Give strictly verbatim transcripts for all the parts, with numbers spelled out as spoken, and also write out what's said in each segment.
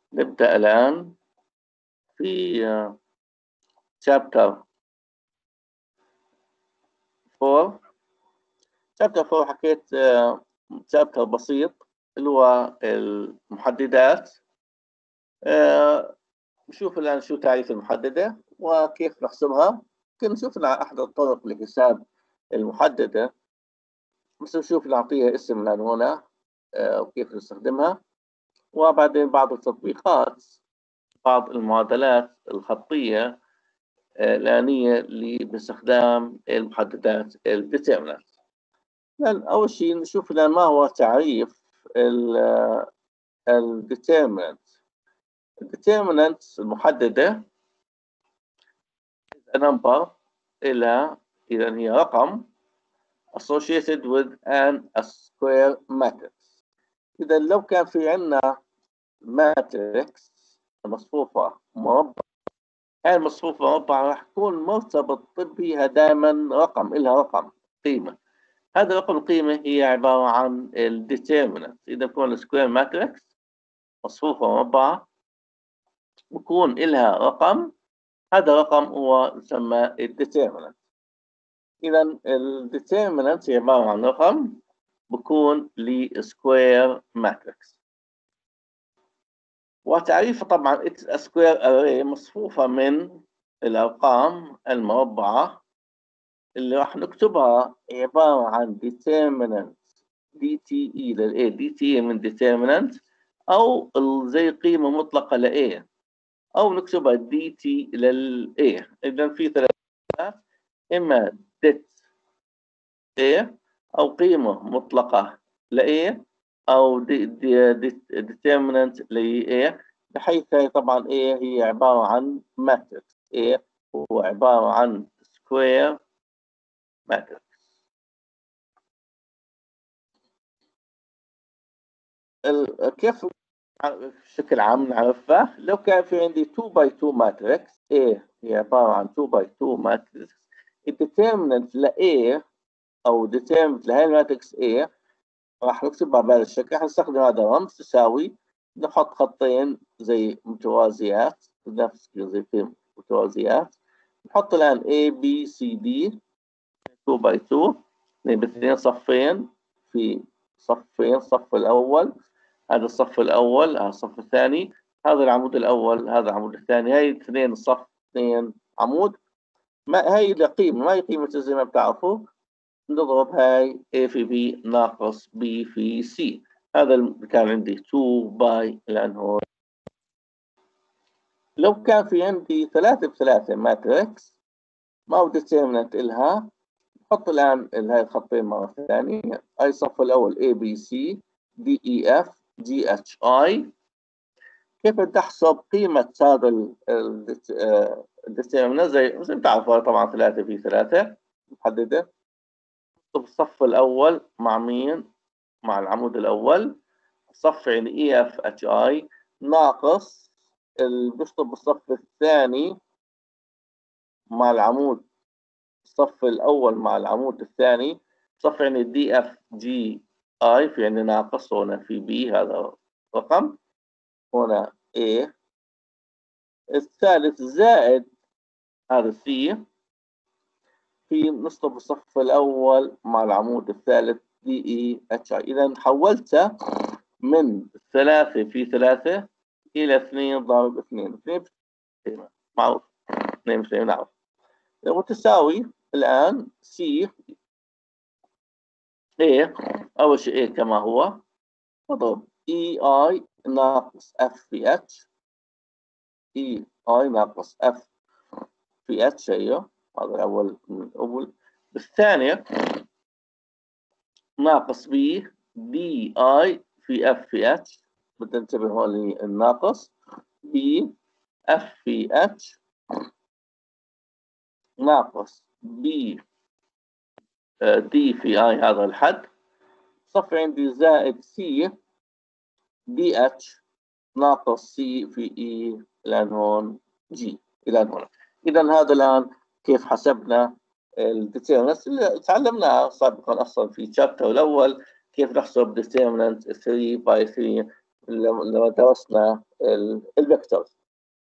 نبدأ الآن في chapter four. chapter four حكيت chapter بسيط اللي هو المحددات. نشوف الآن شو تعريف المحددة وكيف نحسبها. ممكن نشوف أحد الطرق لحساب المحددة، مثل نشوف نعطيها اسم الآن هنا وكيف نستخدمها، وبعدين بعض التطبيقات، بعض المعادلات الخطية الآنية باستخدام المحددات الديترمينانت. لأن أول شيء نشوف الآن ما هو تعريف الديترمينانت. الديترمينانت المحددة a number إلى إذا هي رقم associated with an a square matrix. إذا لو كان في عندنا ماتريكس مصفوفة مربع، هاي المصفوفة مربع راح يكون مرتبط بها دائما رقم، إلها رقم قيمة. هذا الرقم القيمة هي عبارة عن الديترمينانت. إذا بكون السكوير ماتريكس مصفوفة مربعة بكون إلها رقم، هذا الرقم هو يسمى الديترمينانت. إذا الديترمينانت هي عبارة عن رقم بكون لسكوير ماتريكس. وتعريفه طبعا it's a square array مصفوفة من الأرقام المربعة اللي راح نكتبها عبارة عن determinant dt لل a. dt من determinant أو زي قيمة مطلقة ل a، أو نكتبها dt لل a. إذا في ثلاث، إما det a أو قيمة مطلقة ل a أو determinant ل a، بحيث طبعا A هي عبارة عن ماتريكس. A هو عبارة عن سكوير ماتريكس. كيف بشكل عام نعرفها؟ لو كان في عندي two by two ماتريكس، A هي عبارة عن two by two ماتريكس، الديترمينانت ل A أو ديترمينانت لهي الماتريكس A راح نكتبها بهذا الشكل. راح نستخدم هذا الرمز تساوي، نحط خطين زي متوازيات، نفس زي في متوازيات. نحط الآن A B C D two by two، اثنين باثنين، صفين في صفين، الصف الأول هذا الصف الأول، هذا الصف الثاني، هذا العمود الأول، هذا العمود الثاني، هاي اثنين الصف اثنين عمود. ما هاي القيمة، ما هي قيمة زي ما بتعرفوا، نضرب هاي A في B ناقص B في C. هذا اللي كان عندي two باي لأنه لو كان في عندي ثلاثة بثلاثة ماتريكس ما هو ديترمينانت إلها، نحط الآن هاي الخطين مرة ثانية. هاي الصف الأول A B C D E F G H I. كيف تحسب قيمة هذا الديترمينانت؟ زي زي ما تعرفوا طبعا ثلاثة في ثلاثة محددة. الصف الأول مع مين؟ مع العمود الأول. الصف يعني E F H I ناقص بشطب الصف الثاني مع العمود، الصف الأول مع العمود الثاني. صف يعني دي اف جي اي، في يعني ناقص هنا في بي، هذا رقم هنا A. الثالث زائد هذا سي، في نصب الصف الأول مع العمود الثالث دي اي اتش اي. إذا حولتها من ثلاثة في ثلاثة إلى اثنين ضرب اثنين. اثنين معروف، اثنين في اثنين نعرف، وتساوي الآن C A. أول شيء A كما هو، نضرب E I ناقص F في H. E I ناقص F في H هي هذا الأول من الأول. الثانية ناقص B D I في F في H. بدنا ننتبه هون للناقص B F في H ناقص B دي في اي، هذا الحد. صف عندي زائد سي دي اتش ناقص سي في اي الان هون جي الى هنا. اذا هذا الان كيف حسبنا الديترمينانت اللي تعلمناها سابقا اصلا في الشابتر الاول، كيف نحسب ديترمينانت ثلاثة باي ثلاثة لما درسنا الفيكتورز.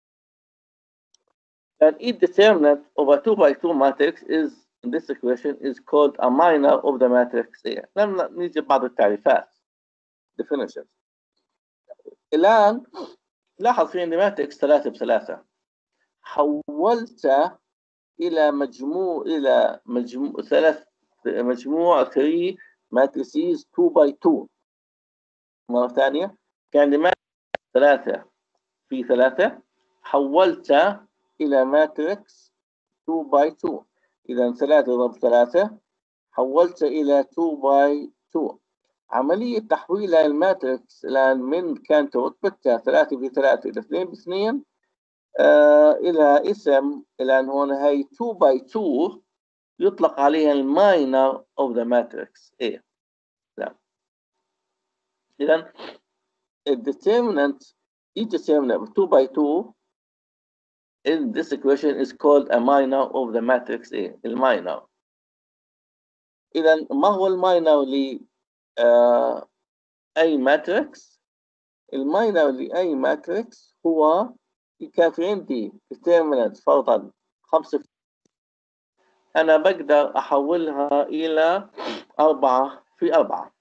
And each determinant of a two by two matrix is in this equation is called a minor of the matrix A. لما نيجي بعض التعريفات definitions. الآن لاحظ في عندي ماتريكس ثلاثة بثلاثة، حولته إلى مجموع إلى مجموع ثلاث مجموع ثلاث ماتريسيز two by two. مرة ثانية كان عندي ماتريكس ثلاثة في ثلاثة، حولته إلى ماتريكس two by two. إذا ثلاثة ضرب ثلاثة حولته إلى two by two. عملية تحويل الماتريكس الآن من كانت رتبتها ثلاثة في ثلاثة إلى اثنين باثنين آه إلى اسم الآن هون هي two by two يطلق عليها الماينر of the matrix A. لا. إذا الdeterminant each determinant of two by two in this equation is called a minor of the matrix A. الماينر. إذا ما هو الماينر ل آه أي ماتريكس؟ الماينر لأي ماتريكس هو كان في عندي determinant فرضا خمسة، أنا بقدر أحولها إلى أربعة في أربعة.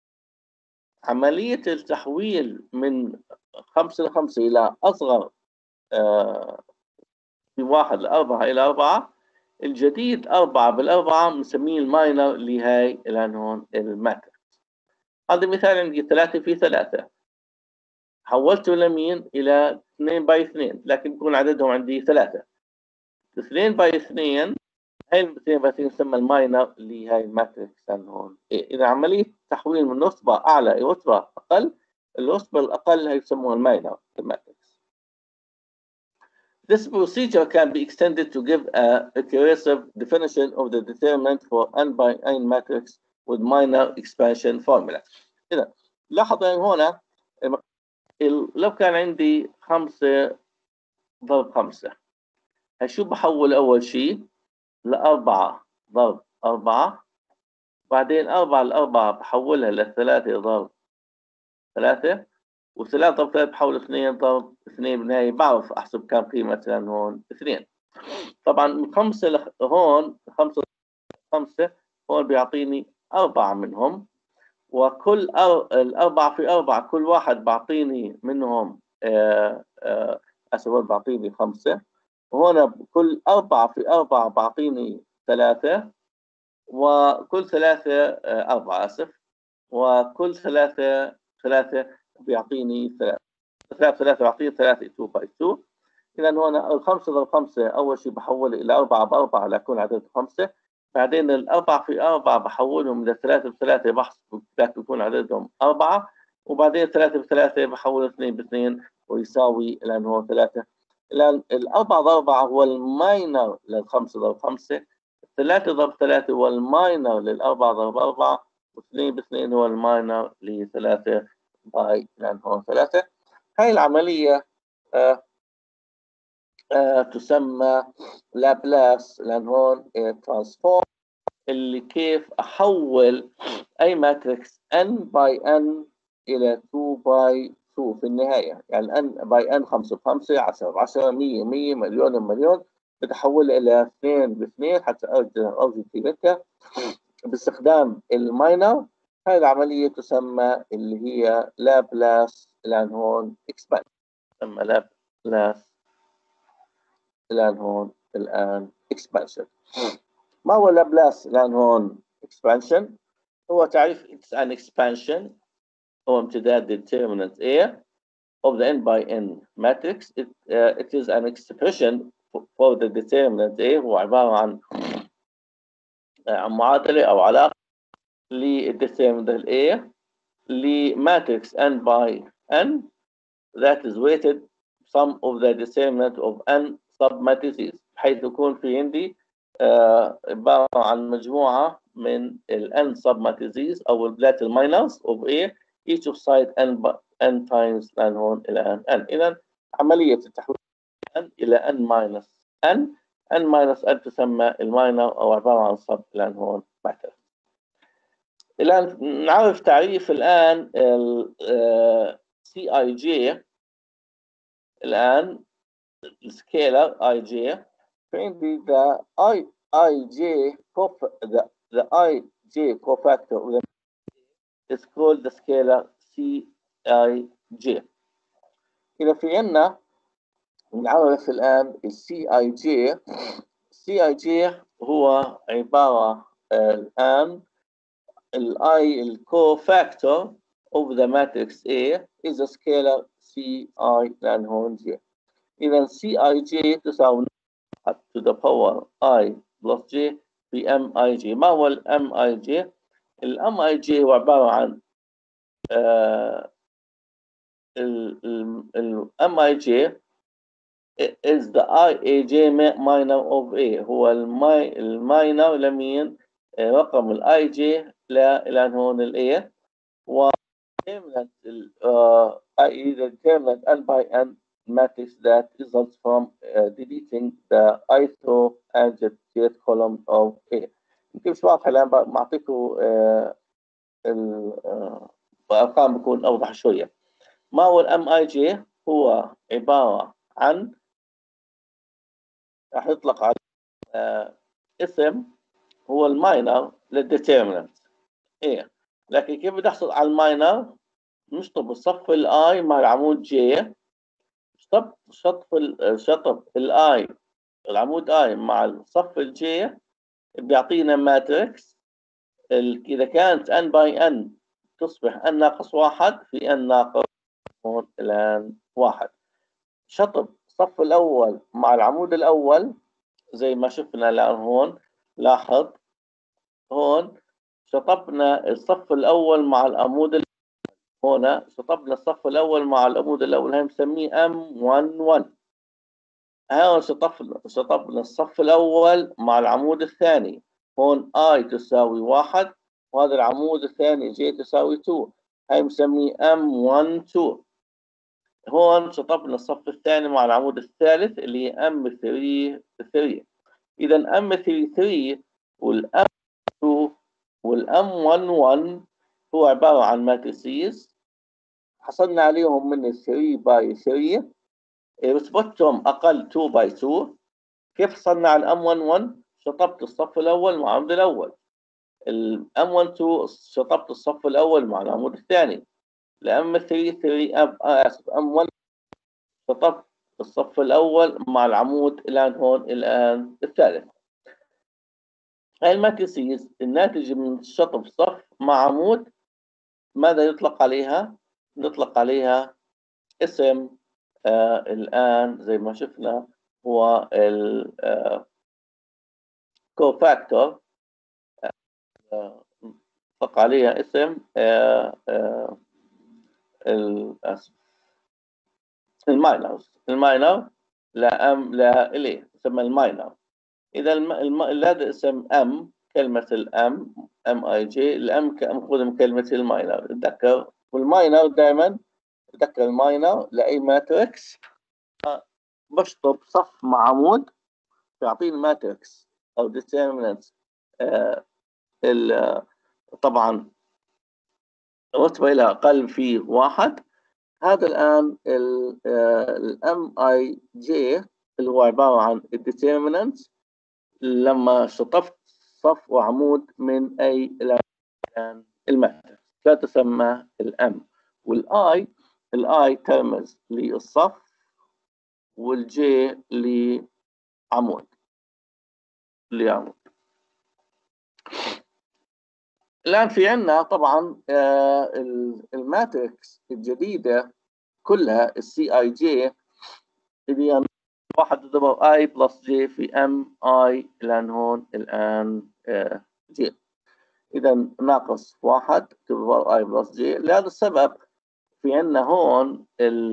عملية التحويل من خمسة لخمسة إلى أصغر آه في واحد لأربعة إلى أربعة، الجديد أربعة بالأربعة مسميه الماينر لهاي الآن هون الماتريكس. هذا مثال عندي ثلاثة في ثلاثة، حولته لمين؟ إلى اثنين باي اثنين، لكن يكون عددهم عندي ثلاثة. اثنين باي اثنين هاي الاثنين باي اثنين تسمى الماينر لهاي الماتريكس الآن هون. إذا عملية تحويل من رتبة أعلى إلى رتبة أقل، الرتبة الأقل هي يسموها الماينر الماتريكس. This procedure can be extended to give a recursive definition of the determinant for n by n matrix with minor expansion formula. إذا لاحظوا هنا لو كان عندي خمسة ضرب خمسة، هشو بحول أول شيء لأربعة ضرب أربعة، بعدين أربعة لأربعة بحولها لثلاثة ضرب ثلاثة، وثلاثة ضرب ثلاثة بحول اثنين ضرب اثنين، بالنهاية بعرف أحسب كم قيمة مثلا هون اثنين. طبعا من خمسة لخ... هون خمسة خمسة هون بيعطيني أربعة منهم، وكل أر... الأربعة في أربعة كل واحد بعطيني منهم آه آه أسود بعطيني خمسة، وهنا كل أربعة في أربعة بعطيني ثلاثة، وكل ثلاثة آه أربعة أسف، وكل ثلاثة ثلاثة بيعطيني ثلاثة ثلاثة ثلاثة بعطيني ثلاثة two by two. إذا هنا الخمسة ضرب خمسة أول شيء بحول إلى أربعة بأربعة ليكون عدد خمسة، بعدين الأربعة في أربعة بحولهم إلى ثلاثة بثلاثة بحسب لكن يكون عددهم أربعة، وبعدين ثلاثة بثلاثة بحول اثنين باثنين ويساوي الآن هو ثلاثة. الآن الأربعة ضرب أربعة هو الماينر للخمسة ضرب خمسة، ثلاثة ضرب ثلاثة هو الماينر للأربعة ضرب أربعة، واثنين باثنين هو الماينر لثلاثة باي الآن هون ثلاثة. هاي العملية آه آه تسمى لابلاس لأن هون ترانسفورم، اللي كيف أحول أي ماتريكس n باي n إلى two باي two في النهاية. يعني n باي n خمسة بخمسة، عشرة بعشرة، مية مية، مليون بمليون، بتحولها إلى اثنين باثنين حتى أوجد قيمتها باستخدام الماينر. هاي العملية تسمى اللي هي لابلاس الآن هون إكسبانشن، تسمى لابلاس الآن هون الآن إكسبانشن. ما هو لابلاس الآن هون إكسبانشن؟ هو تعريف it's an expansion هو امتداد determinant A of the n by n matrix. It, uh, it is an expression for the determinant A، هو عبارة عن عن معادلة أو علاقة للdeterminant A لماتريكس n by n that is weighted sum of the determinant of n submatrices، بحيث يكون في عندي عبارة uh, عن مجموعة من ال n submatrices أو البلات الماينرز of A each of side n, n times n هون إلى n. إذا عملية التحويل n إلى n minus n، n minus n تسمى الماينر أو عبارة عن sub الآن هون matrix. الآن نعرف تعريف الآن ال uh, سي اي جي الآن السكيلر اي جي، فعندي the i i j the the i j cofactor is called the scalar c i j. إذا في عندنا نعرف الآن ال سي اي جي. سي اي جي هو عبارة الآن ال I ال cofactor of the matrix A is a scalar C I لأن هون J. إذا C I J تساوي to the power I plus J في M I J. ما هو ال M I J؟ ال M I J هو عبارة عن آه ال ال M I J is the I A J minor of A. هو الماي الماينر لمين؟ رقم ال I J لأن هون ال A. و determinant uh, that is the determinant n by n matrix that results from uh, deleting the ith row and the jth column of A. يمكن مش واضح الآن بعطيكم uh, الأرقام بكون أوضح شوية. ما هو الام اي جي؟ هو عبارة عن راح يطلق على uh, اسم هو الماينر للديترمينانت A. لكن كيف بدي أحصل على الماينر؟ نشطب الصف الاي مع العمود جي، شطب شطف شطب الاي العمود اي مع الصف الجي بيعطينا ماتريكس. اذا كانت ان باي ان تصبح ان ناقص واحد في ان ناقص هون الان واحد. شطب الصف الاول مع العمود الاول زي ما شفنا الان هون. لاحظ هون شطبنا الصف الاول مع العمود هنا، شطبنا الصف الأول مع العمود الأول، هاي مسميه إم واحد واحد. هون شطبنا شطبنا الصف الأول مع العمود الثاني، هون I تساوي واحد، وهذا العمود الثاني J تساوي اثنين، هاي مسميه إم واحد اثنين. هون شطبنا الصف الثاني مع العمود الثالث اللي هي إم ثلاثة ثلاثة. إذا إم ثلاثة ثلاثة والإم اثنين والإم واحد واحد هو عبارة عن ماتريسيز حصلنا عليهم من ثلاثة باي ثلاثة، رتبتهم أقل اثنين باي اثنين. كيف حصلنا على الأم واحد واحد؟ شطبت الصف الأول مع العمود الأول. الأم واحد اثنين شطبت الصف الأول مع العمود الثاني. الأم ثلاثة ثلاثة أب آسف أم واحد شطبت الصف الأول مع العمود الآن هون الآن الثالث. هاي الماتريسيز الناتجة من شطب صف مع عمود ماذا يطلق عليها؟ نطلق عليها اسم آه الآن زي ما شفنا هو ال آه cofactor. آه نطلق عليها اسم آه آه الماينرز. الماينر لا ام لا اليه يسمى الماينر. اذا الم... هذا اسم ام كلمه الام ام اي جي. الام مأخوذه من كلمه الماينر. تذكر والماينر دائما تذكر الماينر لاي ماتريكس بشطب صف مع عمود يعطيني ماتريكس او ديترمينانت آه طبعا رتبه الى اقل في واحد. هذا الان الام اي جي اللي هو عباره عن الديترمينانت لما شطفت صف وعمود من اي الان الماتريكس لا تسمى الام. والاي الاي ترمز للصف والجي لعمود لعمود. الآن في عندنا طبعا الماتريكس الجديدة كلها السي اي جي اللي هي واحد ضرب اي بلس جي في ام اي لان هون الآن جي. إذا ناقص واحد تضرب اي بلس جي. لهذا السبب في عندنا هون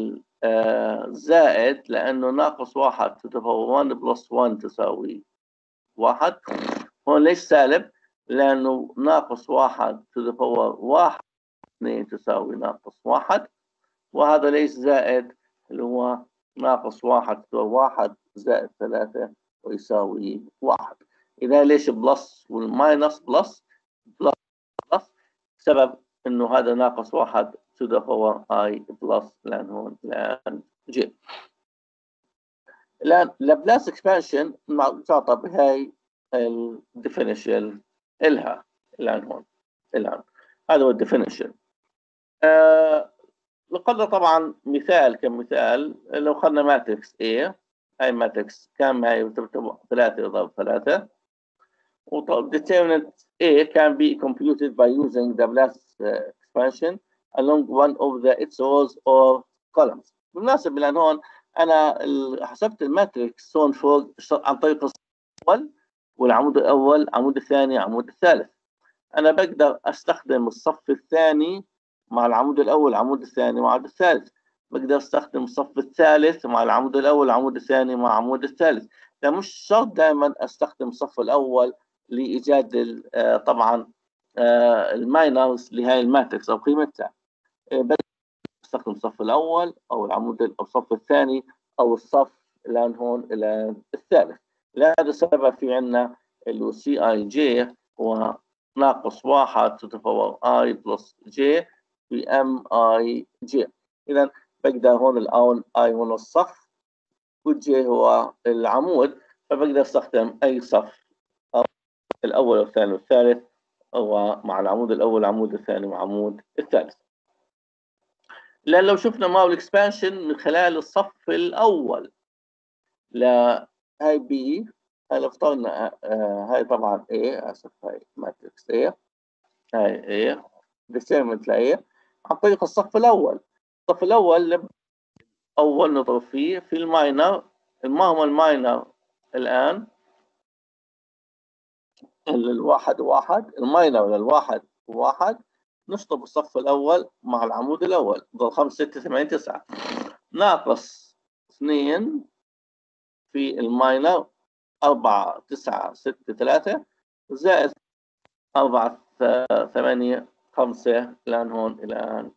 الزائد لأنه ناقص واحد تضرب واحد بلس واحد تساوي واحد. هون ليش سالب؟ لأنه ناقص واحد to the power واحد اثنين تساوي ناقص واحد. وهذا ليش زائد؟ اللي هو ناقص واحد to واحد زائد ثلاثة ويساوي واحد. إذا ليش بلس والماينس بلس بلس بلس؟ سبب إنه هذا ناقص واحد to the power I plus لان هون لان j. الآن لابلاس اكسبانشن تعطى بهاي الديفينيشن إلها الآن هون الآن هذا هو الديفينيشن. آه لقد طبعا مثال كمثال لو أخذنا ماتريكس A، هاي ماتريكس كم هاي ثلاثة يضرب ثلاثة، و determinant A can be computed by using the Laplace uh, expansion along one of the its rows or columns. بالمناسبة لأن هون أنا حسبت الماتريكس هون فوق عن طريق الصف الأول والعمود الأول، العمود الثاني، العمود الثالث. أنا بقدر أستخدم الصف الثاني مع العمود الأول، العمود الثاني مع العمود الثالث. بقدر أستخدم الصف الثالث مع العمود الأول، العمود الثاني مع العمود الثالث. ده مش شرط دائما أستخدم الصف الأول لإيجاد طبعا الماينرز لهي الماتريكس أو قيمتها. استخدم الصف الأول أو العمود أو الصف الثاني أو الصف الآن هون الآن الثالث. لهذا السبب في عندنا اللي سي اي جي هو ناقص واحد تتفوق اي بلس جي في ام اي جي. إذا بقدر هون الآن اي هون الصف والجي هو العمود، فبقدر استخدم أي صف أو الأول والثاني والثالث أو مع العمود الأول العمود الثاني والعمود الثالث. لأن لو شفنا ما هو الإكسبانشن من خلال الصف الأول لا هاي بي، هاي لو افترضنا هاي طبعا A، آسف هاي ماتريكس A، هاي A ديترمنت ل A عن طريق الصف الأول. الصف الأول أول نضرب فيه في الماينر. ما هو الماينر الآن؟ الواحد واحد، الماينر للواحد واحد، نشطب الصف الأول مع العمود الأول ضل خمسة ستة ثمانية تسعة ناقص اثنين في الماينر أربعة تسعة ستة ثلاثة زائد أربعة ثمانية خمسة الآن هون الآن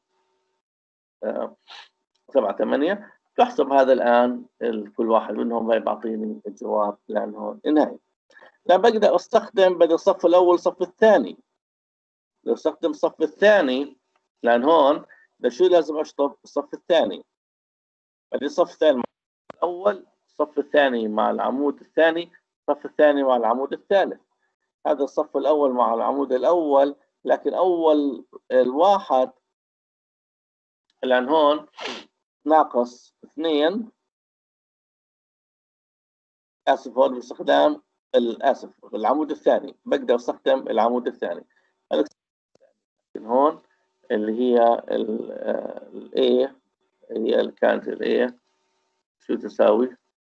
سبعة ثمانية. تحسب هذا الآن كل واحد منهم بيعطيني الجواب الآن هون النهائي. لا بقدر أستخدم بدل الصف الأول الصف الثاني. لو استخدم الصف الثاني لأن هون شو لازم أشطب الصف الثاني. بدي الصف الثاني مع الأول، الصف الثاني مع العمود الثاني، الصف الثاني مع العمود الثالث. هذا الصف الأول مع العمود الأول، لكن أول الواحد لأن هون ناقص اثنين، آسف هون باستخدام الآسف العمود الثاني، بقدر أستخدم العمود الثاني. هون اللي هي ال A، هي اللي كانت ال A شو تساوي؟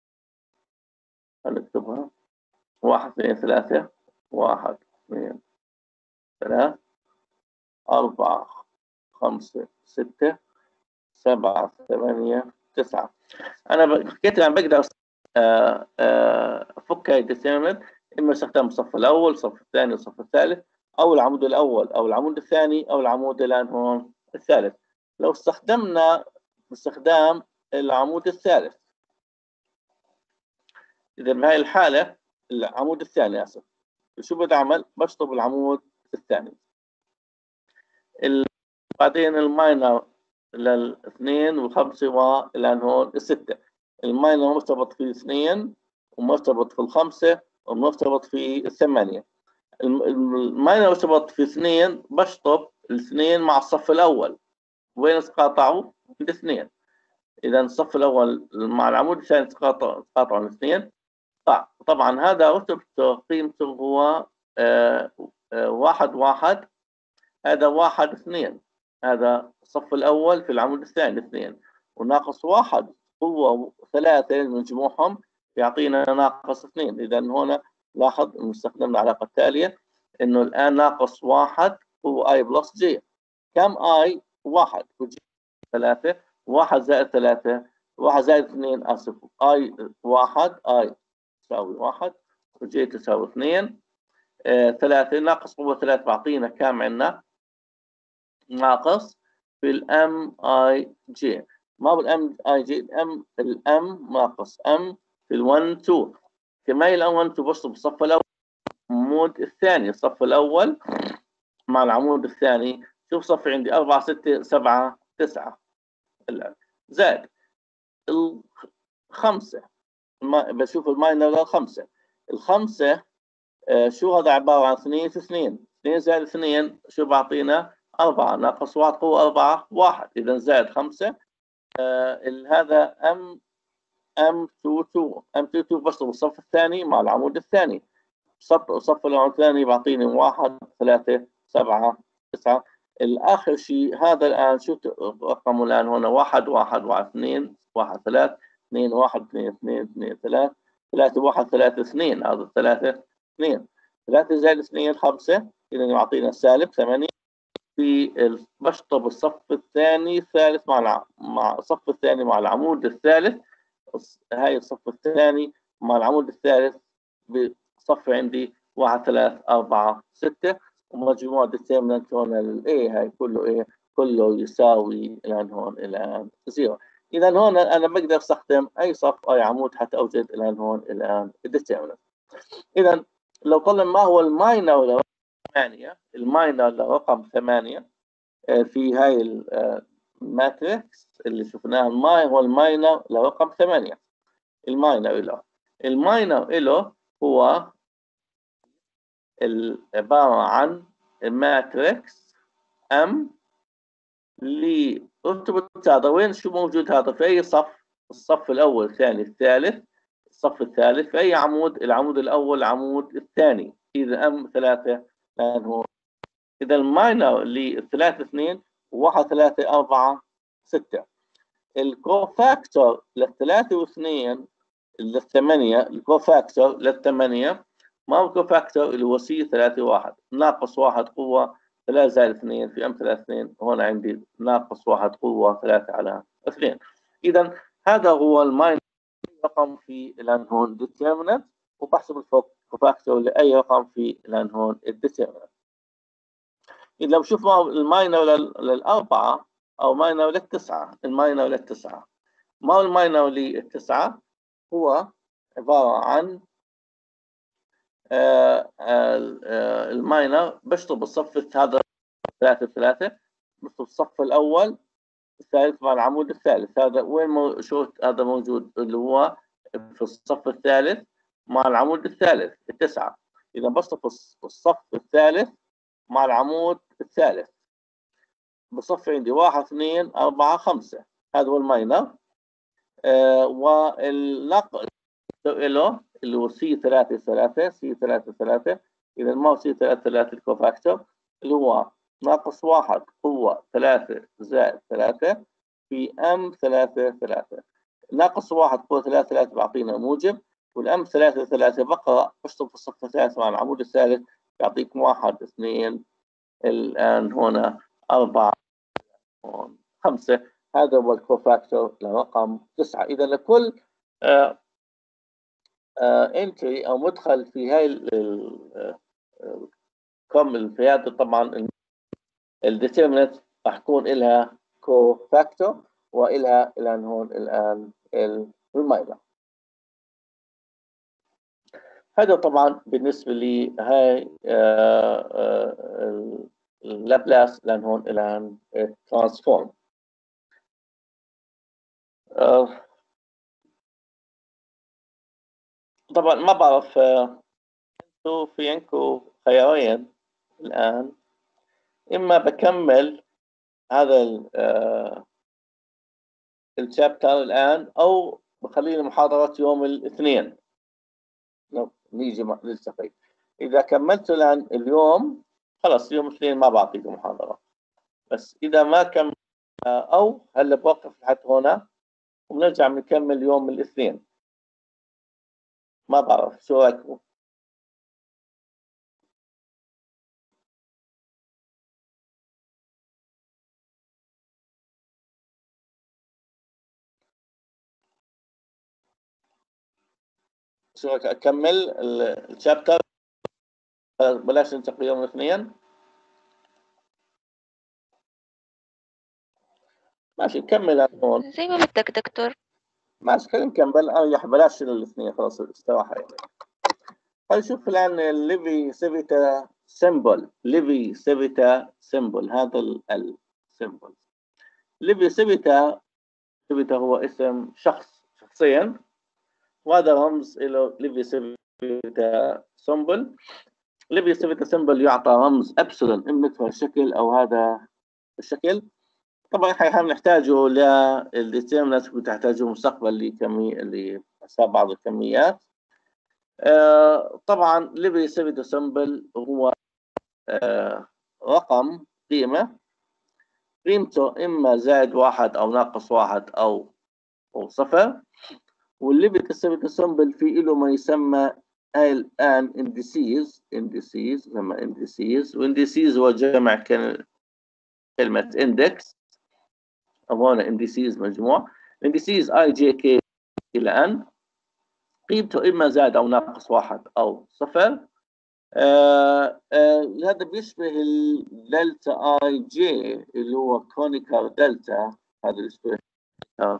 هنكتبها واحد اثنين ثلاثة، واحد اثنين ثلاثة أربعة خمسة ستة سبعة ثمانية تسعة. أنا حكيت أنا بقدر أفك هاي الديترمنت، إما استخدام الصف الأول، الصف الثاني، الصف الثالث، أو العمود الأول أو العمود الثاني أو العمود الآن هون الثالث. لو استخدمنا باستخدام العمود الثالث، إذا بهاي الحالة العمود الثاني آسف، شو بدي أعمل؟ بشطب العمود الثاني. بعدين الماينر للاثنين والخمسة والآن هون الستة. الماينر مرتبط في اثنين ومرتبط في الخمسة ومرتبط في الثمانية. الماينر مرتبط في اثنين، بشطب الاثنين مع الصف الأول. وين تقاطعوا؟ الاثنين. إذا الصف الأول مع العمود الثاني تقاطعوا تقاطعوا الاثنين. طبعا هذا رتبته قيمته هو آه آه واحد واحد، هذا واحد اثنين، هذا الصف الأول في العمود الثاني اثنين، وناقص واحد هو ثلاثة مجموعهم يعطينا ناقص اثنين. إذا هنا لاحظ إنه استخدمنا العلاقة التالية، إنه الآن ناقص واحد هو اي بلس جي. كم اي؟ واحد وجي ثلاثة، واحد زائد ثلاثة، واحد زائد اثنين آسف، اي واحد اي تساوي واحد وجي تساوي اثنين. آه، ثلاثة ناقص قوة ثلاثة بعطينا كام عندنا؟ ناقص في الام اي جي. ما بالام اي جي، الام الام ناقص ام في ال1 2. كما ال1 2 بشطب الصف الاول العمود الثاني، الصف الاول مع العمود الثاني شوف صفي عندي أربعة ستة سبعة تسعة زائد الخمسة، بشوف الماينر الخمسة، الخمسة آه شو هذا عبارة عن اثنين في اثنين، اثنين زائد اثنين شو بعطينا؟ أربعة، ناقص واحد قوة أربعة واحد، إذا زائد خمسة. آه هذا أم أم اثنين اثنين أم اثنين اثنين بشطب الصف الثاني مع العمود الثاني، صف صف العمود الثاني بعطيني واحد ثلاثة سبعة تسعة. الآخر شيء هذا الآن شو رقمه الآن هنا؟ واحد واحد واحد اثنين واحد ثلاث اثنين واحد اثنين اثنين اثنين ثلاث ثلاثة واحد ثلاثة اثنين، هذا ثلاثة اثنين، ثلاثة زائد اثنين خمسة، إذا يعطينا سالب ثمانية. في بشطب الصف الثاني الثالث مع مع الصف الثاني مع العمود الثالث، هاي الصف الثاني مع العمود الثالث بصف عندي واحد ثلاث أربعة ستة، ومجموع ديترمنت هون الاي هاي كله ايه كله يساوي الان هون الان زيرو. اذا هون انا بقدر استخدم اي صف اي عمود حتى اوجد الان هون الان الديترمنت. اذا لو طلع ما هو الماينر لرقم ثمانية، الماينر لرقم ثمانية في هاي الماتريكس اللي شفناها، الماي هو الماينر لرقم ثمانية. الماينر له الماينر له هو عبارة عن ماتريكس ام اللي ارتبط هذا وين شو موجود هذا في اي صف؟ الصف الاول الثاني الثالث، الصف الثالث في اي عمود؟ العمود الاول العمود الثاني، اذا ام ثلاثة لانه اذا الماينر اللي ثلاثة اثنين وواحد ثلاثة أربعة ستة. الكوفاكتور للثلاثة واثنين للثمانية، الكوفاكتور للثمانية ما هو كوفاكتور اللي هو سي ثلاثة واحد، ناقص واحد قوة ثلاثة زائد اثنين في ام ثلاثة اثنين، هون عندي ناقص واحد قوة ثلاثة على اثنين. إذا هذا هو الماينر رقم في الان هون ديترمينانت، وبحسب الكوفاكتور لأي رقم في الان هون الديترمينانت. إذا لو شوف الماينر للأربعة أو ماينر للتسعة، الماينر للتسعة، ما هو الماينر للتسعة؟ هو عبارة عن آه آه آه الماينر بشطب الصف هذا ثلاثة ثلاثة، بشطب الصف الأول الثالث مع العمود الثالث، هذا وين مو شو هذا موجود؟ اللي هو في الصف الثالث مع العمود الثالث التسعة. إذا بشطب الصف الثالث مع العمود الثالث بصف عندي واحد اثنين أربعة خمسة، هذا هو الماينر. آه والنقل له اللي هو سي ثلاثة ثلاثة سي ثلاثة ثلاثة، إذا ما هو سي ثلاثة ثلاثة الكوفاكتور اللي هو ناقص واحد قوة ثلاثة زائد ثلاثة في ام ثلاثة ثلاثة، ناقص واحد قوة ثلاثة ثلاثة بعطينا موجب، والام ثلاثة ثلاثة بقرأ بشطب في الصف الثالث مع العمود الثالث يعطيكم واحد اثنين الآن هنا أربعة خمسة، هذا هو الكوفاكتور لرقم تسعة. إذا لكل آه انتري او مدخل في هاي الكم في هذا طبعا الديترمينانت راح يكون لها كوفاكتور والها الان هون الان الماينر. هذا طبعا بالنسبه لي هاي اللابلاس الان هون الان ترانسفورم. طبعا ما بعرف انتو في عندكم خيارين الآن، إما بكمل هذا الشابتر الآن أو بخلي محاضرة يوم الاثنين نيجي نلتقي. إذا كملت الآن اليوم خلاص يوم الاثنين ما بعطيكم محاضرة، بس إذا ما كمل أو هلا بوقف لحد هنا وبنرجع بنكمل يوم الاثنين، ما بعرف شو رأيكم؟ شو رأيك أكمل الشابتر بلاش نلتقي يوم الاثنين؟ ماشي نكمل هون زي ما بدك دكتور. ماشي خلينا نكمل اريح، بلاش الاثنين خلاص استراحه يعني. خلينا نشوف الان الليفي سيفيتا سيمبل ليفي سيفيتا سيمبل. هذا السيمبل ليفي سيفيتا سيفيتا هو اسم شخص شخصيا، وهذا رمز له ليفي سيفيتا سيمبل. ليفي سيفيتا سيمبل يعطى رمز ابسلون اما في الشكل او هذا الشكل. طبعا احنا نحتاجه للديترمينانت بتحتاجه مستقبل لكمية لحساب بعض الكميات. آه طبعا ليفي سيفيتا سيمبل هو آه رقم قيمة قيمته إما زائد واحد أو ناقص واحد أو أو صفر. والليفي سيفيتا سيمبل في له ما يسمى هاي الآن indices indices يسمى indices، وانديسيز هو جمع كلمة index أو هنا indices مجموع. indices I J K إلى أن قيمته إما زائد أو ناقص واحد أو صفر. آه آه هذا بيشبه الدلتا اي جي اللي هو كونيكال دلتا. هذا يشبه آه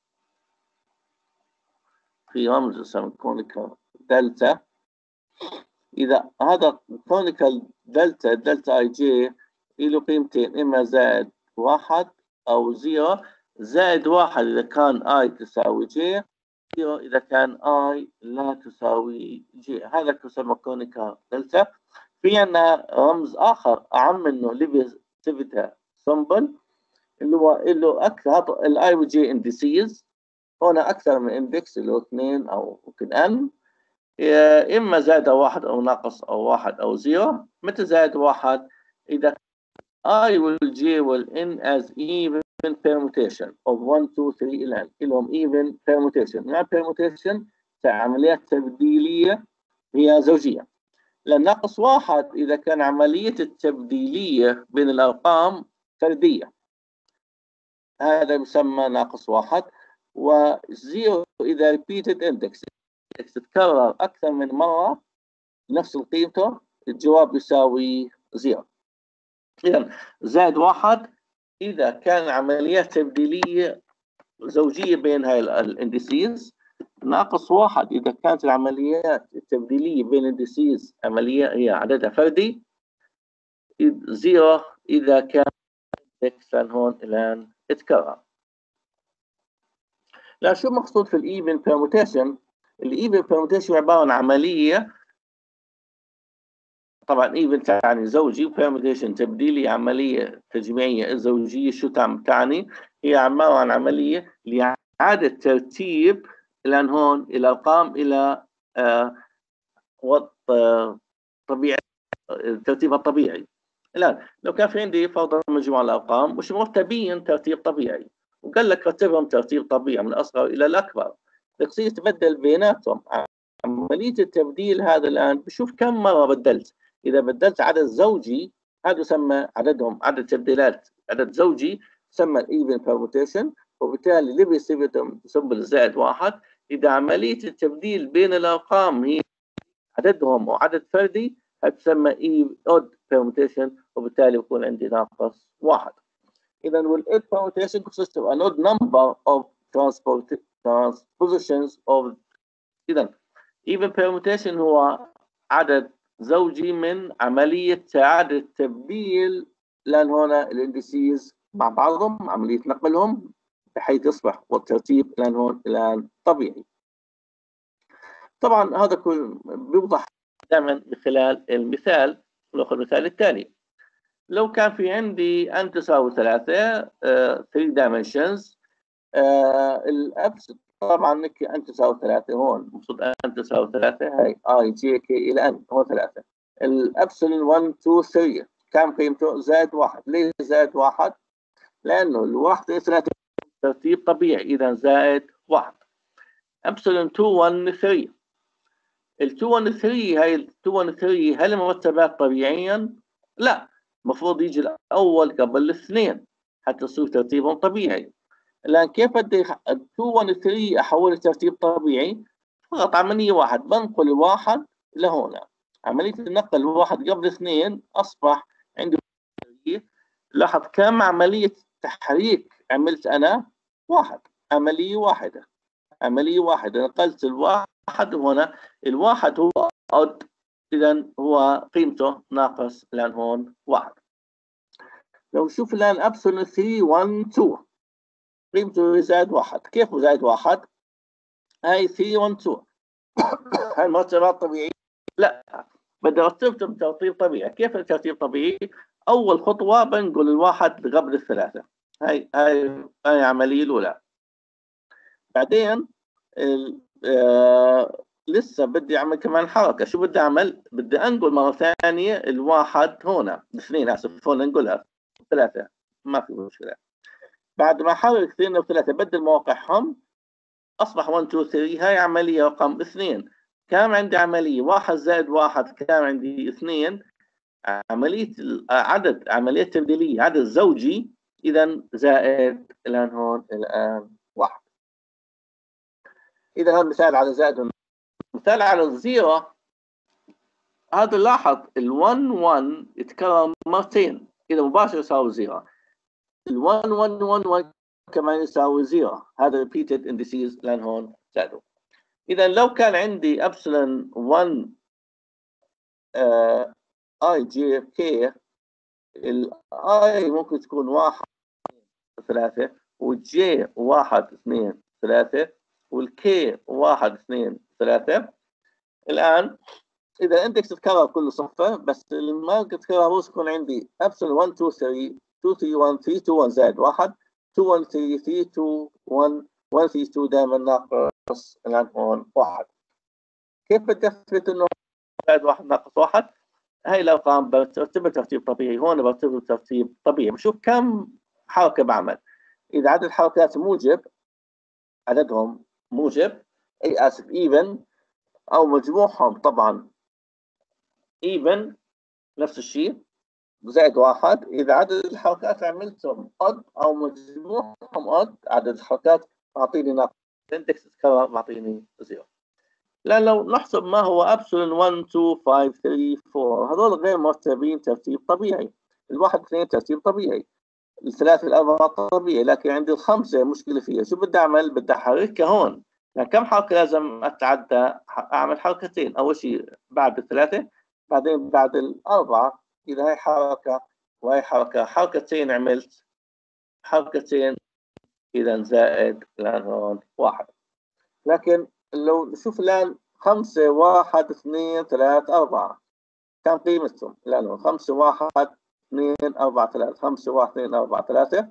في رمز اسمه كونيكال دلتا. اذا هذا كونيكال دلتا دلتا اي جي له قيمتين اما زائد واحد او زيرو. زائد واحد اذا كان اي تساوي جي، زيرو اذا كان اي لا تساوي جي. هذا يسمى كونيكال دلتا. في عندنا رمز اخر اعم منه ليفي سيفيتا سيمبل اللي هو له اكثر الاي وجي انديسيز. هنا اكثر من اندكس اللي هو اثنين او ممكن ان، اما زائد واحد او ناقص او واحد او زيرو. متى زائد واحد؟ اذا I will J will N as even permutation of one two three إلى لهم even permutation. يعني permutation عمليات تبديلية هي زوجية. لأن ناقص واحد إذا كان عملية التبديلية بين الأرقام فردية، هذا يسمى ناقص واحد. وزيرو إذا repeated index تتكرر أكثر من مرة نفس القيمة الجواب يساوي زيرو. إذا زائد واحد إذا كان عمليات تبديلية زوجية بين هاي الانديسيز. ناقص واحد إذا كانت العمليات التبديلية بين الانديسيز عملية هي عددها فردي. زيرو إذا كان إكسان هون الآن اتكرر. لا شو مقصود في الإيفن بيرموتيشن؟ الإيفن بيرموتيشن عبارة عن عملية، طبعا ايفن تعني زوجي وبيرموتيشن تبديلي عمليه تجميعيه زوجيه. شو تعني؟ هي عباره عن عمليه لاعاده ترتيب الان هون الارقام الى آه وضع آه طبيعي ترتيبها الطبيعي. الان لو كان في عندي فرضا مجموعه الارقام مش مرتبين ترتيب طبيعي وقال لك رتبهم ترتيب طبيعي من الاصغر الى الاكبر، بتصير تبدل بيناتهم. عمليه التبديل هذا الان بشوف كم مره بدلت. إذا بدلت عدد زوجي هذا يسمى عددهم عدد تبديلات عدد زوجي يسمى الايفن بيرموتيشن، وبالتالي ليفي سيفيتا سيمبل زائد واحد. إذا عملية التبديل بين الأرقام هي عددهم وعدد فردي هتسمى اود بيرموتيشن، وبالتالي يكون عندي ناقص واحد. إذا والاود بيرموتيشن consists of an odd number of transpositions of. إذا even permutation هو عدد زوجي من عملية إعادة تبديل لأن هنا الانديسيز مع بعضهم عملية نقلهم بحيث يصبح والترتيب لأن هون الآن طبيعي. طبعا هذا كل بيوضح دائما من خلال المثال. نأخذ المثال التالي. لو كان في عندي أن تساوي ثلاثة ثري dimensions الأبس طبعا نكي أن تساوي ثلاثة هون المفروض أن تساوي ثلاثة هاي اي جي كي إلى أن هو ثلاثة. الأبسلون واحد اثنين ثلاثة كم قيمته؟ زائد واحد. ليه زائد واحد؟ لأنه الواحد ثلاثة ترتيب طبيعي إذا زائد واحد. أبسلون اثنين واحد ثلاثة ال اثنين واحد ثلاثة هاي ال اثنين واحد ثلاثة هل مرتبات طبيعيا؟ لا، المفروض يجي الأول قبل الاثنين حتى يصير ترتيبهم طبيعي. الآن كيف بدي اثنين واحد ثلاثة أحول لترتيب طبيعي؟ فقط عملية واحد بنقل واحد لهنا. عملية النقل الواحد قبل اثنين أصبح عندي. لاحظ كم عملية تحريك عملت أنا؟ واحد. عملية واحدة عملية واحدة نقلت الواحد هنا. الواحد هو odd إذا هو قيمته ناقص الآن هون واحد. لو نشوف الآن أبسلون ثلاثة واحد اثنين قيمته زائد واحد. كيف زائد واحد؟ هاي ثلاثة واحد اثنين هاي المرتبات طبيعية؟ لا، بدي أرتبهم ترتيب طبيعي. كيف الترتيب طبيعي؟ أول خطوة بنقل الواحد قبل الثلاثة. هاي هاي هاي عملية الأولى. بعدين آه لسه بدي أعمل كمان حركة. شو بدي أعمل؟ بدي أنقل مرة ثانية الواحد هنا، الاثنين آسف، هون ننقلها ثلاثة، ما في مشكلة. بعد ما أحرك اثنين وثلاثة بدل مواقعهم أصبح واحد اثنين ثلاثة. هاي عملية رقم اثنين. كان عندي عملية واحد زائد واحد، كان عندي اثنين. عملية عدد عملية تبديلية عدد زوجي، إذا زائد الآن هون الآن واحد. إذا هذا مثال على زائد. مثال على الزيرو، هذا لاحظ ال1 1 يتكرر مرتين، إذا مباشر يساوي زيرو. ال1 1 1 1 كمان يساوي زيرو. هذا repeated indices لأن هون زادوا. إذا لو كان عندي ابسلون واحد اي جي كي، الاي ممكن تكون واحد ثلاثة، والجي واحد اثنين ثلاثة، والكي واحد اثنين ثلاثة. الآن إذا الاندكس تتكرر كل صفة، بس اللي ما تتكرر هو يكون عندي ابسلون واحد اثنين ثلاثة اثنين ثلاثة واحد ثلاثة اثنين واحد زائد واحد اثنين واحد ثلاثة ثلاثة اثنين واحد واحد ثلاثة اثنين دائما ناقص الآن هون واحد. كيف بدي أثبت إنه زائد واحد ناقص واحد؟ هاي الأرقام برتبها ترتيب طبيعي. هون برتبها ترتيب طبيعي، بشوف كم حركة بعمل. إذا عدد الحركات موجب، عددهم موجب، أي آسف even، أو مجموعهم طبعا even نفس الشيء زائد واحد. إذا عدد الحركات عملتهم odd أو مجموعهم odd، عدد الحركات أعطيني ناقص، الاندكس تكرر معطيني زيرو. لأن لو نحسب ما هو ابسلون واحد اثنين خمسة ثلاثة أربعة، هذول غير مرتبين ترتيب طبيعي. الواحد اثنين ترتيب طبيعي، الثلاثة الأربعة طبيعي، لكن عندي الخمسة مشكلة فيها. شو بدي أعمل؟ بدي أحركها هون. يعني كم حركة لازم أتعدى؟ أعمل حركتين، أول شيء بعد الثلاثة، بعدين بعد الأربعة. إذا هي حركة وهي حركة، حركتين عملت حركتين، إذا زائد الآن هون واحد. لكن لو نشوف الآن خمسة واحد اثنين ثلاثة أربعة، كم قيمتهم؟ الآن خمسة واحد اثنين أربعة ثلاثة، خمسة واحد اثنين أربعة ثلاثة.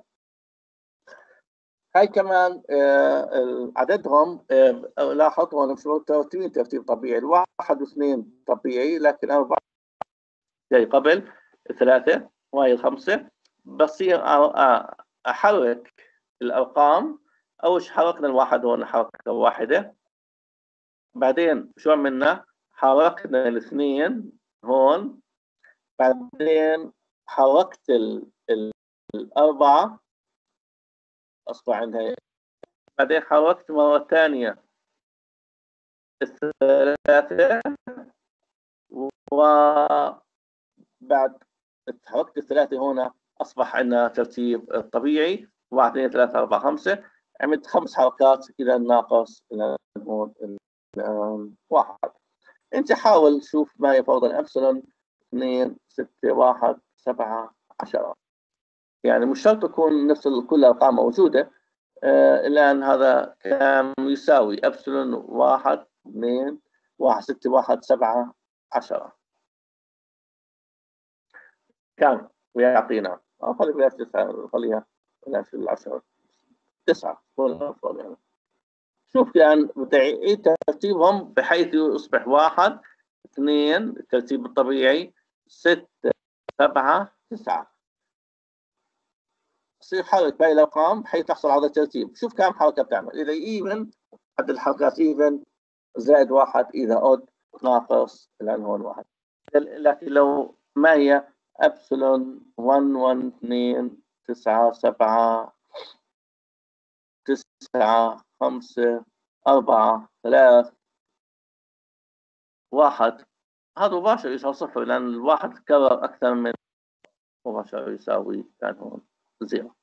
هاي كمان آه عددهم آه لاحظ هون ترتيب ترتيب طبيعي. الواحد واثنين طبيعي، لكن أربعة جاي قبل ثلاثة، وهي الخمسة. بصير أحرك الأرقام. أول شيء حركنا الواحد هون حركة واحدة، بعدين شو عملنا؟ حركنا الاثنين هون، بعدين حركت ال ال الأربعة أصبح عندها، بعدين حركت مرة ثانية الثلاثة، وبعد حركت الثلاثة هنا أصبح عندنا ترتيب طبيعي واحد اثنين ثلاثة أربعة خمسة. عملت خمس حركات، إذا ناقص إلى هون واحد. أنت حاول شوف ما يفضل ابسلون اثنين ستة واحد سبعة عشرة. يعني مش شرط تكون نفس كل الأرقام موجودة. آه الآن هذا كان يساوي ابسلون واحد اثنين واحد ستة واحد سبعة عشرة، كم ويعطينا؟ أو خلي بلاش تسعة، خليها بلاش العشرة، تسعة هو الأفضل. يعني شوف كان بتعيد ترتيبهم بحيث يصبح واحد اثنين الترتيب الطبيعي، ستة سبعة تسعة. تصير حرك باقي الأرقام بحيث تحصل على الترتيب. شوف كم حركة بتعمل. إذا إيفن عدد الحركات إيفن زائد واحد، إذا أود ناقص الآن هون واحد. لكن لو ما هي ابسلون واحد واحد اثنين تسعة سبعة تسعة خمسة أربعة ثلاثة واحد، هذا مباشر يساوي صفر، لأن الواحد تكرر أكثر من مباشر يساوي كان هون زيرو.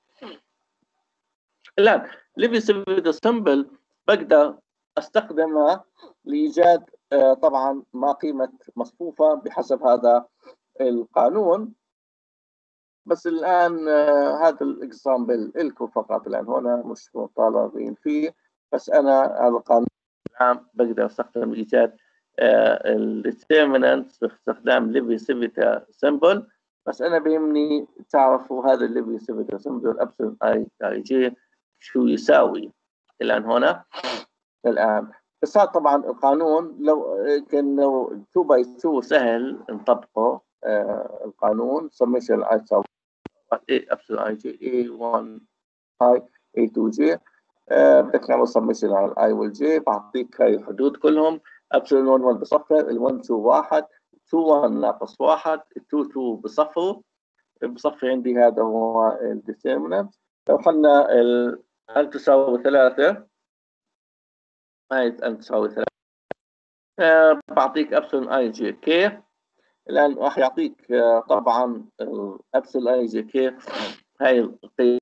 الآن ليفي سيمبل بقدر أستخدمها لإيجاد طبعا ما قيمة مصفوفة بحسب هذا القانون. بس الآن هذا الإكزامبل لكم فقط، الآن هنا مش مطالبين فيه، بس أنا هذا القانون العام بقدر أستخدم إيجاد الديترمينانت باستخدام ليفي سيفيتا سيمبل. بس أنا بيهمني تعرفوا هذا الليفي سيفيتا سيمبل أبسل أي أي جي شو يساوي الآن هنا الآن. بس هذا طبعا القانون لو كان لو اثنين باي اثنين سهل نطبقه. آه القانون سميشن اي تساوي ابسل اي جي اي واحد اي اي اثنين جي. آه بدك نعمل سميشن على الاي والجي، بعطيك هاي الحدود كلهم. ابسل واحد واحد بصفر، ال واحد اثنين واحد، اثنين واحد ناقص واحد، اثنين اثنين بصفر. بصفر عندي هذا هو الديترمينانت. لو خلنا ال ان تساوي ثلاثة، هاي ان تساوي ثلاثة، أه بعطيك ابسل اي جي كي. الان راح يعطيك أه طبعا ابسل اي جي كي هاي القيم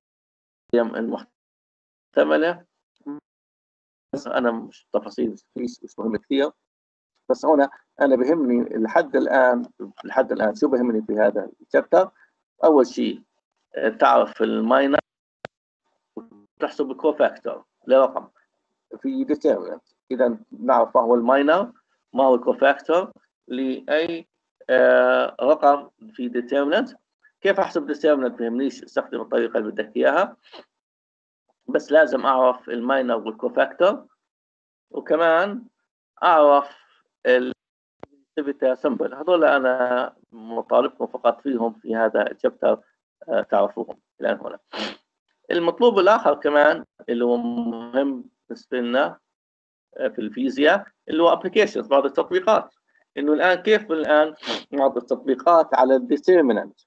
المحتمله. بس انا مش تفاصيل فيش مش مهم كثير. بس هنا انا بهمني لحد الان لحد الان شو بهمني في هذا الشابتر؟ اول شيء أه تعرف الماينر وتحسب الكوفاكتور لرقم في ديترمينانت. اذا نعرف ما هو الماينر، ما هو الكوفاكتور لاي آه رقم في ديترمينانت. كيف احسب ديترمينانت بهمنيش استخدم الطريقه اللي بدك اياها، بس لازم اعرف الماينر والكوفاكتور، وكمان اعرف السيفيتا سمبل. هذول انا مطالبكم فقط فيهم في هذا الشابتر آه تعرفوهم الان هنا. المطلوب الاخر كمان اللي هو مهم بالنسبه لنا في الفيزياء اللي هو ابلكيشنز، بعض التطبيقات. انه الان كيف الان بعض التطبيقات على الديترمينانت.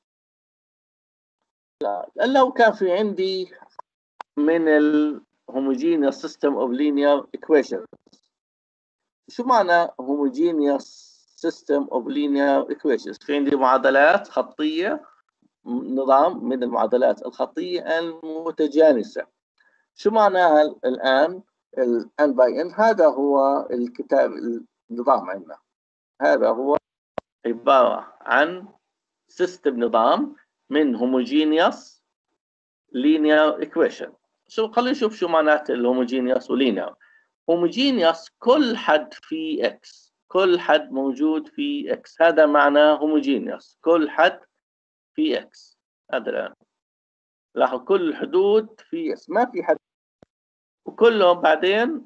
لو كان في عندي من الهوموجينيوس سيستم اوف لينير ايكويشنز. شو معنى homogeneous system of linear equations؟ في عندي معادلات خطيه، نظام من المعادلات الخطيه المتجانسه. شو معناها الان ال n by n؟ هذا هو الكتاب النظام عندنا. هذا هو عبارة عن سيستم نظام من homogeneous linear equation. شو خلينا نشوف شو معنات الهوموجينيوس ولينير. homogeneous كل حد في x، كل حد موجود في x، هذا معناه homogeneous كل حد في x. هذا الآن لاحظوا كل الحدود في x، ما في حد، وكلهم بعدين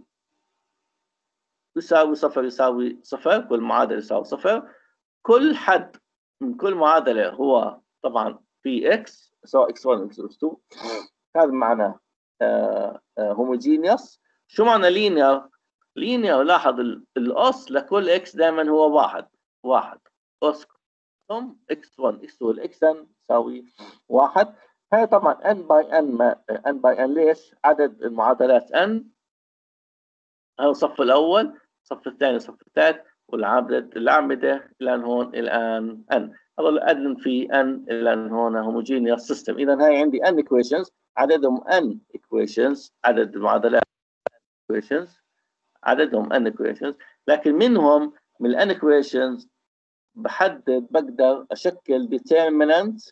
يساوي صفر يساوي صفر، كل معادلة يساوي صفر. كل حد من كل معادلة هو طبعا في x سواء إكس واحد أو إكس اثنين. هذا معناه هوموجينيوس. شو معنى لينير؟ لينير لاحظ الأس لكل x دائما هو واحد واحد. أس ثم إكس واحد إكس اثنين إكس n يساوي واحد. هاي طبعا n by n ما n by n ليش؟ عدد المعادلات n. هذا الصف الأول، الصف الثاني، الصف الثالث، والعامدة الأعمدة الآن هون الآن n. هذول أدن في n الآن هون homogeneous system. إذا هاي عندي n equations، عددهم n equations، عدد المعادلات equations عددهم n equations. لكن منهم من ال n equations بحدد بقدر أشكل determinant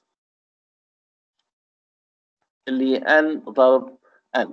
اللي n ضرب n.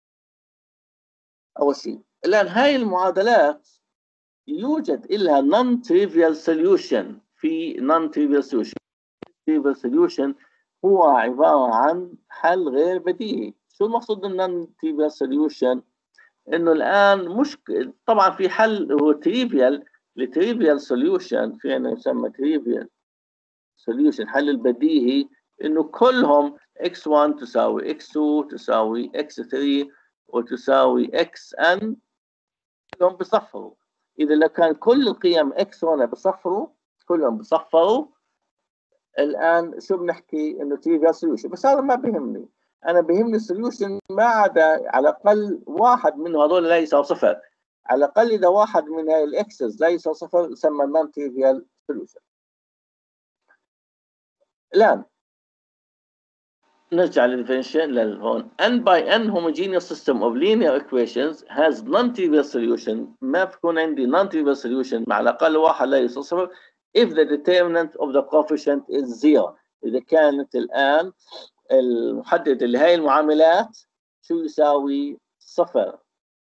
أول شيء الآن هاي المعادلات يوجد لها non-trivial solution. في non-trivial solution. non-trivial solution هو عبارة عن حل غير بديهي. شو المقصود من non-trivial solution؟ إنه الآن مش طبعا في حل هو trivial. ل-trivial solution في أنه يسمى trivial solution حل البديهي، إنه كلهم إكس واحد تساوي إكس اثنين تساوي إكس ثلاثة وتساوي إكس n كلهم بصفروا. إذا لو كان كل القيم إكس هنا بصفروا، كلهم بصفروا، الآن شو بنحكي؟ إنه trivial solution. بس هذا ما بيهمني. أنا بيهمني solution ما عدا على الأقل واحد منه هذول لا يساوي صفر. على الأقل إذا واحد من هاي الإكسز لا يساوي صفر يسمى non trivial solution. الآن نرجع للديفينيشن لهون. n by n homogeneous system of linear equations has non-trivial solution. ما بكون عندي non-trivial solution مع الأقل واحد لا يساوي صفر if the determinant of the coefficient is zero. إذا كانت الآن المحدد لهي المعاملات شو يساوي صفر.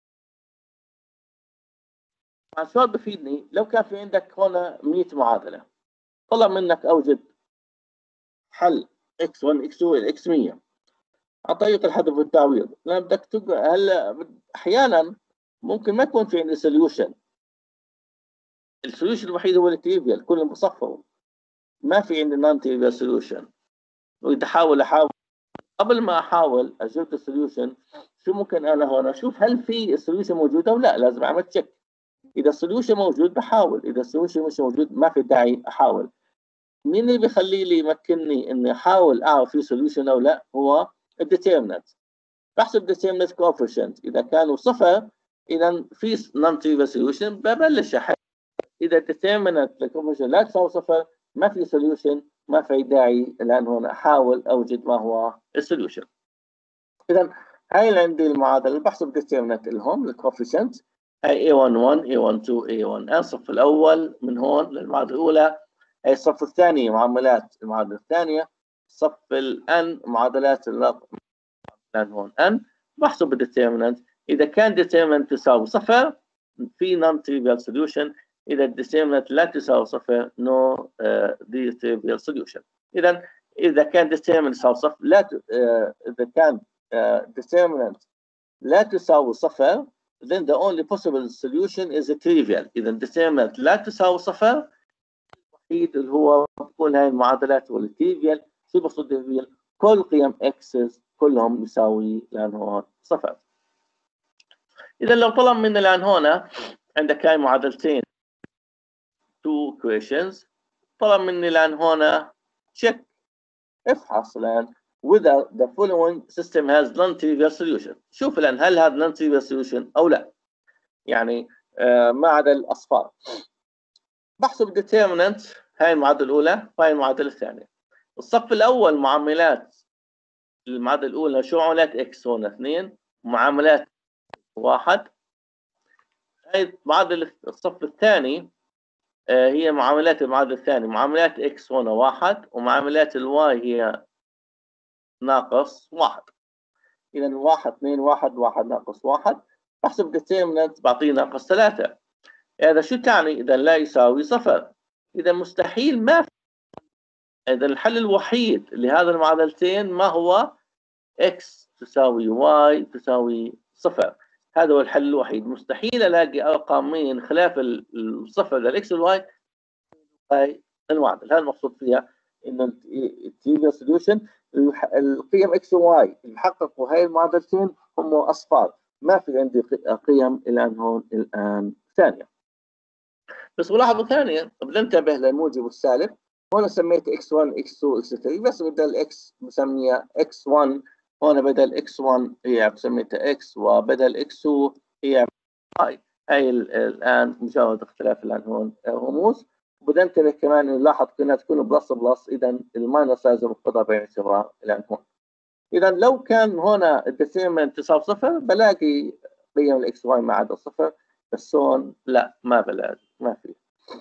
السؤال بفيدني لو كان في عندك هنا مئة معادلة، طلب منك أوجد حل إكس واحد إكس اثنين إكس مئة عن طريق الحذف والتعويض. لأن بدك تق... هلا أحيانا ممكن ما يكون في عندي سوليوشن. السوليوشن الوحيد هو التريفيال، كلهم بصفوا، ما في عندي نون تريفيال سوليوشن. وإذا أحاول أحاول قبل ما أحاول أجيب السوليوشن شو ممكن أنا هون أشوف هل في السوليوشن موجود أو لا. لازم أعمل تشيك. إذا السوليوشن موجود بحاول، إذا السوليوشن مش موجود ما في داعي أحاول. مين اللي بيخلي لي يمكنني إني أحاول أعرف في سوليوشن أو لا؟ هو الديترمنت. بحسب determinant coefficient. إذا كانوا صفر إذا في non trivial solution ببلش أحل. إذا determinant coefficient لا تساوي صفر ما في solution، ما في داعي الآن هون أحاول أوجد ما هو السوليوشن. إذا هاي اللي عندي المعادلة بحسب determinant لهم الكوفيشنت. هاي إيه واحد واحد إيه واحد اثنين إيه واحد إن الصف الأول من هون للمعادلة الأولى. هاي الصف الثاني معاملات المعادلة الثانية. صف الأن معادلات لأن هون n بحسب الديترمنت. إذا كان determinant تساوي صفر في non trivial solution. إذا الديترمنت لا تساوي صفر no uh, trivial solution. إذا إذا كان determinant تساوي صفر لا ت... uh, إذا كان uh, determinant لا تساوي صفر then the only possible solution is a trivial. إذا determinant لا تساوي صفر الوحيد اللي هو بكون هاي المعادلات هو التريفيال. شو بقصد trivial؟ كل قيم x كلهم يساوي الآن هون صفر. إذا لو طلب من الآن هنا عندك هاي معادلتين two equations، طلب مني الآن هنا check افحص الآن whether the following system has non-trivial solution. شوف الآن هل هذا non-trivial solution أو لا. يعني آه ما عدا الأصفار. بحسب determinant هاي المعادلة الأولى وهاي المعادلة الثانية. الصف الأول معاملات المعادلة الأولى شو معاملات x هون اثنين معاملات واحد. هاي معادلة الصف الثاني آه هي معاملات المعادلة الثانية معاملات x هنا واحد ومعاملات الواي هي ناقص واحد. إذا واحد اثنين واحد واحد ناقص واحد. بحسب determinant بعطيه ناقص ثلاثة. هذا شو تعني؟ إذا لا يساوي صفر. إذا مستحيل ما في. إذا الحل الوحيد لهذا المعادلتين ما هو x تساوي y تساوي صفر. هذا هو الحل الوحيد. مستحيل الاقي ارقامين خلاف الصفر للاكس والواي هاي المعادله. هذا المقصود فيها انه التريفيال سوليوشن القيم اكس وواي اللي حققوا هاي المعادلتين هم اصفار. ما في عندي قيم الان هون الان ثانيه. بس ملاحظه ثانيه بننتبه للموجب والسالب. هون سميت اكس واحد اكس اثنين اكس ثلاثة بس بدل اكس بسميها اكس واحد. هون بدل اكس واحد هي بسميتها اكس وبدل اكس اثنين هي هاي. هاي الان مجرد اختلاف الان هون رموز. وبدنا ننتبه كمان نلاحظ انها تكون بلس بلس. اذا الماينس لازم ناخذها بعين الاعتبار الان هون. اذا لو كان هنا الديترمنت تساوي صفر بلاقي قيم الاكس واي ما عدا صفر. بس هون لا ما بلاقي ما في.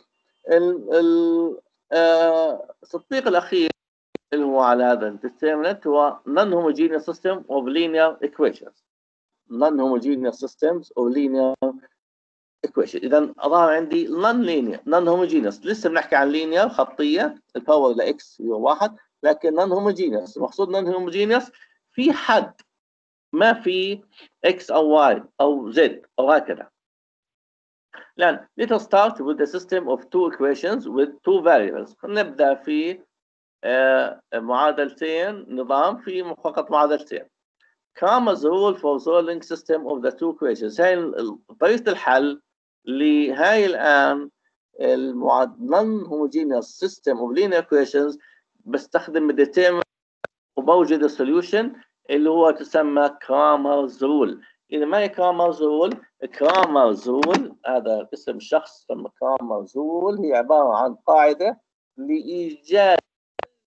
التطبيق الاخير اللي هو على هذا الديترمنت هو non homogeneous system of linear equations. non homogeneous systems of linear equations. اذا ظهر عندي non linear non homogeneous. لسه بنحكي عن linear خطيه الباور لاكس هو واحد لكن non homogeneous. المقصود non homogeneous في حد ما في x او y او z او هكذا. الان let us start with the system of two equations with two variables. نبدا في آه معادلتين نظام في فقط معادلتين. Cramer's rule for solving system of the two equations. هاي طريقة الحل لهاي الآن non homogeneous system of linear equations بستخدم الديترمنت وبوجد السوليوشن اللي هو تسمى Cramer's rule. إذا ما هي Cramer's rule؟ Cramer's rule هذا اسم شخص تسمى Cramer's rule. هي عبارة عن قاعدة لإيجاد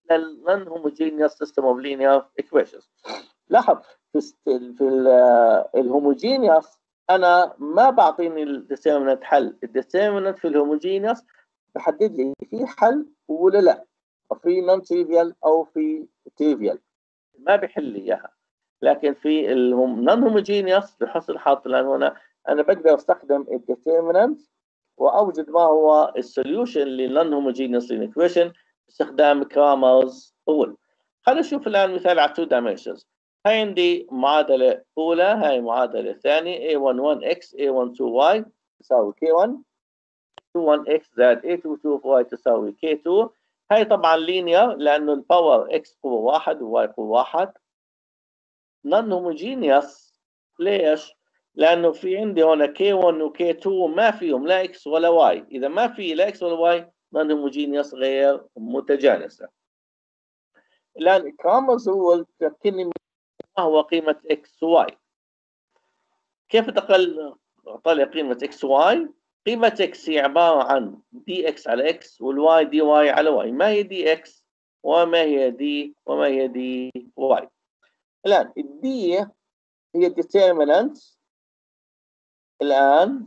لل non-homogeneous system of linear equations. لاحظ في في الهوموجينيوس انا ما بعطيني الديترمينانت حل، الديترمينانت في الهوموجينيوس بحدد لي في حل ولا لا، او في نون تريفيال او في تريفيال، ما بيحل لي اياها. لكن في النون هوموجينيوس بحسن الحظ لان هنا انا بقدر استخدم الديترمينانت واوجد ما هو السوليوشن للنون هوموجينيوس ايكويشن باستخدام كرامرز رول. خلينا نشوف الان مثال على تو دايمنشنز. هاي عندي معادله اولى، هاي معادله ثانيه إيه واحد واحد إكس إيه واحد اثنين واي تساوي كي واحد، اثنين واحد إكس زائد إيه اثنين اثنين واي تساوي كي اثنين. هاي طبعا لينير لانه الباور اكس قوه واحد وواي قوه واحد. نون هوموجينيوس ليش؟ لانه في عندي هنا كي واحد وكي اثنين ما فيهم لا اكس ولا واي، اذا ما في لا اكس ولا واي نون هوموجينيوس غير متجانسه. الان كرامرز رول تمكنني ما هو قيمه اكس وواي. كيف تقل اعطى قيمه اكس وواي؟ قيمه اكس هي عباره عن دي اكس على اكس والواي دي واي على واي، ما هي دي اكس وما هي دي وما هي دي واي. الان الدي هي الديترمينانت الان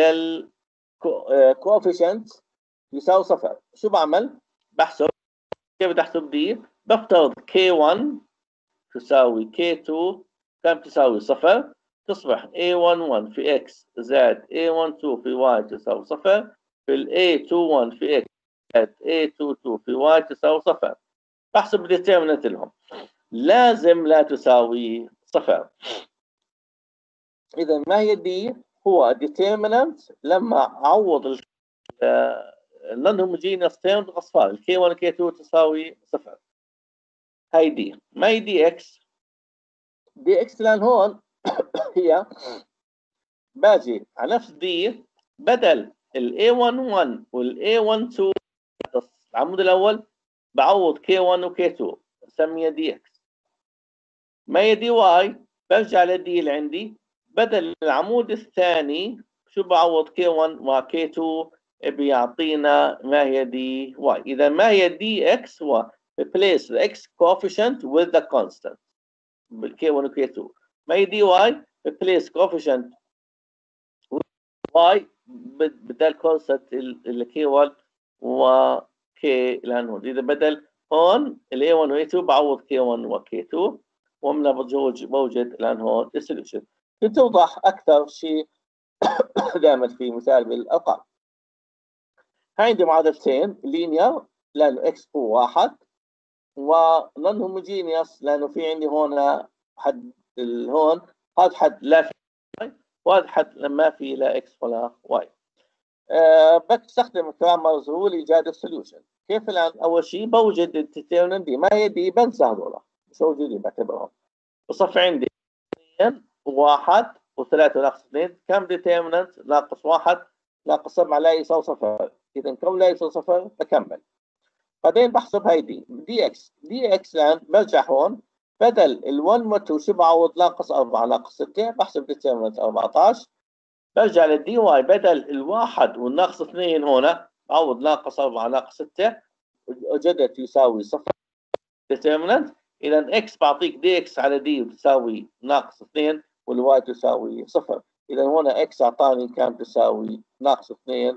للكوفيشنت يساوي صفر. شو بعمل؟ بحسب. كيف بدي احسب دي؟ بفترض كي واحد تساوي كي اثنين كم تساوي صفر، تصبح إيه واحد واحد في إكس زائد إيه واحد اثنين في واي تساوي صفر، في ال إيه اثنين واحد في إكس زائد إيه اثنين اثنين في واي تساوي صفر. بحسب الديترمينانت لهم، لازم لا تساوي صفر. إذا ما هي دي؟ هو الديترمينانت لما أعوض النون هوموجينيوس تيرم اصفار الكي واحد كي اثنين تساوي صفر. هاي دي، ما هي دي اكس؟ دي اكس لان هون هي باجي على نفس دي بدل ال إيه واحد واحد وال إيه واحد اثنين العمود الاول بعوض كي واحد وكي اثنين بسميها دي اكس. ما هي دي واي؟ برجع للدي اللي عندي بدل العمود الثاني شو بعوض كي واحد وكي اثنين بيعطينا ما هي دي واي. اذا ما هي دي اكس هو replace the x coefficient with the constant بالكي واحد وكي اثنين. ما هي دي واي replace coefficient with y بدل constant الكي واحد وكي لانه اذا بدل هون ال إيه واحد و إيه اثنين بعوض كي واحد وكي اثنين ومن بوجد بوجد الان هون السوليوشن. لتوضح اكثر شيء دائما في مثال بالارقام. هاي عندي معادلتين لينير لانه اكس قوه واحد، ونون هوموجينيوس لانه في عندي هون حد هون هذا حد لا في واي وهذا حد ما في لا اكس ولا واي. أه بستخدم كرامرز رول لايجاد السوليوشن. كيف الان؟ اول شيء بوجد الديترمينانت دي، ما هي دي بنسى هذول مش موجودين بعتبرهم. بصفي عندي اثنين وواحد وثلاثة ناقص اثنين، كم ديترمينانت؟ ناقص واحد ناقص سبعة لا يساوي صفر. إذا كم لا يساوي صفر بكمل. بعدين بحسب هاي دي دي اكس. دي اكس الآن برجع هون بدل ال واحد و اثنين شو بعوض؟ ناقص أربعة ناقص ستة، بحسب ديترمينانت أربعة عشر. برجع للدي واي بدل الواحد والناقص اثنين هون بعوض ناقص أربعة ناقص ستة وجدت يساوي صفر ديترمينانت. إذا اكس بعطيك دي اكس على دي تساوي ناقص اثنين والواي تساوي صفر. إذا هنا اكس أعطاني كم تساوي ناقص اثنين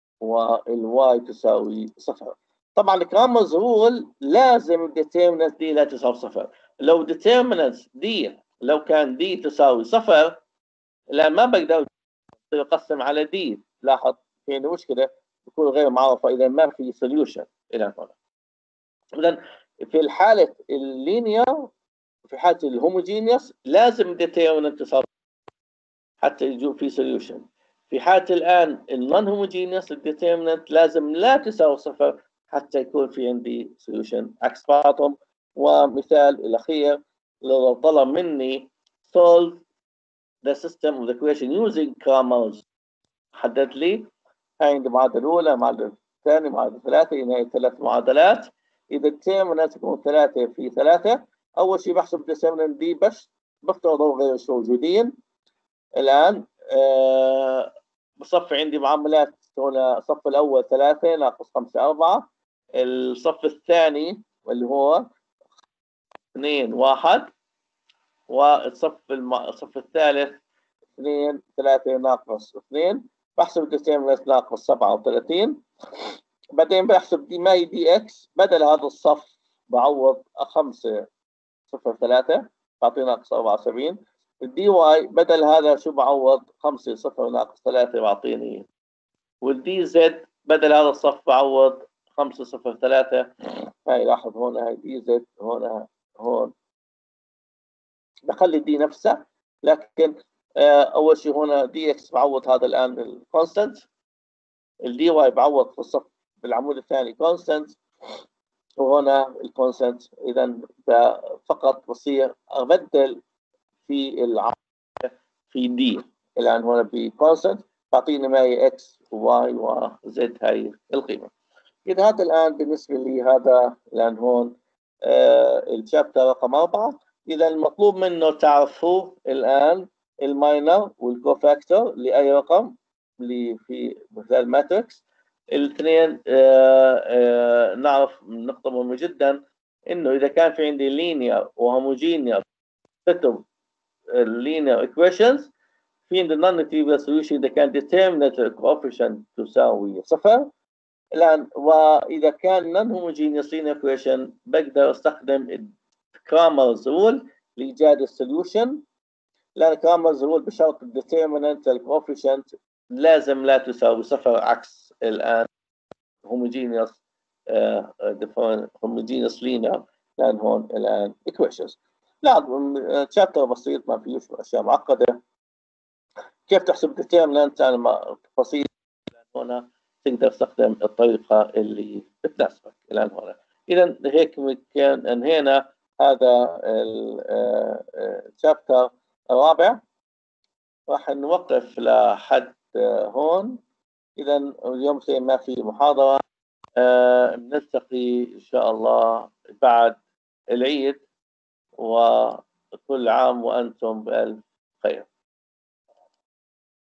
والواي تساوي صفر. طبعا الكرامرز رول لازم الديترمينانت دي لا تساوي صفر. لو ديترمينانت دي لو كان دي تساوي صفر لا ما بقدر يقسم على دي. لاحظ في عندي مشكله بتكون غير معروفه اذا ما في سوليوشن الى هنا. اذا في الحاله اللينير في حاله الهوموجينيوس لازم الديترمينانت تساوي حتى يجوا في سوليوشن. في حالة الآن النون هوموجينيوس الديترمينانت لازم لا تساوي صفر حتى يكون في عندي سوليوشن عكس بعضهم. ومثال الأخير لو طلب مني solve the system of the equation using Cramer's حدد لي هاي عندي معادلة الأولى معادلة الثانية معادلة ثلاثة هنا ثلاث معادلات. إذا الديترمينانت يكون ثلاثة في ثلاثة أول شيء بحسب الديترمينانت دي بس بفترضهم غير موجودين. الآن أه بصفي عندي معاملات هنا الصف الأول ثلاثة ناقص خمسة أربعة، الصف الثاني اللي هو اثنين واحد، والصف الم... الصف الثالث اثنين ثلاثة ناقص اثنين، بحسب الديترمينانت ناقص سبعة وثلاثين. بعدين بحسب دي ماي دي اكس، بدل هذا الصف بعوض خمسة صفر ثلاثة بعطيه ناقص أربعة وسبعين. الدي واي بدل هذا شو بعوض خمسة صفر ناقص ثلاثة بعطيني، والدي زد بدل هذا الصف بعوض خمسة صفر ثلاثة. هاي لاحظ هون هاي دي زد هون هون بخلي دي نفسها، لكن آه اول شيء هنا دي اكس بعوض هذا الان الكونستنت، الدي واي بعوض في الصف بالعمود الثاني كونستنت، وهنا الكونستنت. اذا فقط بصير ابدل في العمود في دي الان هنا بكونستنت، تعطيني معي اكس وواي وزد هاي القيمه. اذا هذا الان بالنسبه لي هذا الان هون آه الشابتر رقم أربعة. إذا المطلوب منه تعرفوا الآن الماينر والكوفاكتور لأي رقم اللي في مثال ماتريكس. الاثنين آه آه نعرف نقطة مهمة جدا، إنه إذا كان في عندي linear وهوموجينيوس set of linear equations، في عندي non-trivial solution إذا كان determinant coefficient تساوي صفر. الآن وإذا كان non-homogeneous linear equation بقدر أستخدم كرامرز رول لإيجاد السوليوشن، لأن كرامرز رول بشرط الديترمينانت الكوفيشنت لازم لا تساوي صفر، عكس الآن homogeneous uh, homogeneous linear، لأن هون الآن equations. لا شابتر بسيط ما فيش أشياء معقدة. كيف تحسب الديترمينانت أنا بسيط، هنا تقدر تستخدم الطريقة اللي بتناسبك الآن هنا. إذا هيك كان انهينا هذا الشابتر الرابع، راح نوقف لحد هون. إذا اليوم ما في محاضرة، نلتقي إن شاء الله بعد العيد، وكل عام وأنتم بألف خير.